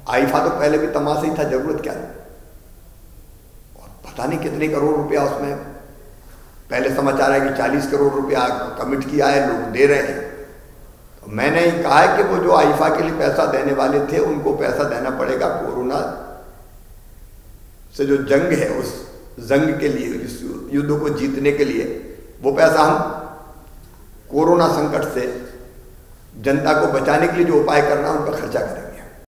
IIFA तो पहले भी तमाशा ही था, जरूरत क्या थी। और पता नहीं कितने करोड़ रुपया उसमें, पहले समाचार है कि 40 करोड़ रुपया कमिट किया है, लोग दे रहे हैं। तो मैंने ही कहा है कि वो जो आईफा के लिए पैसा देने वाले थे उनको पैसा देना पड़ेगा। कोरोना से जो जंग है, उस जंग के लिए, इस युद्ध को जीतने के लिए वो पैसा हम कोरोना संकट से जनता को बचाने के लिए जो उपाय करना है उनका खर्चा करेंगे।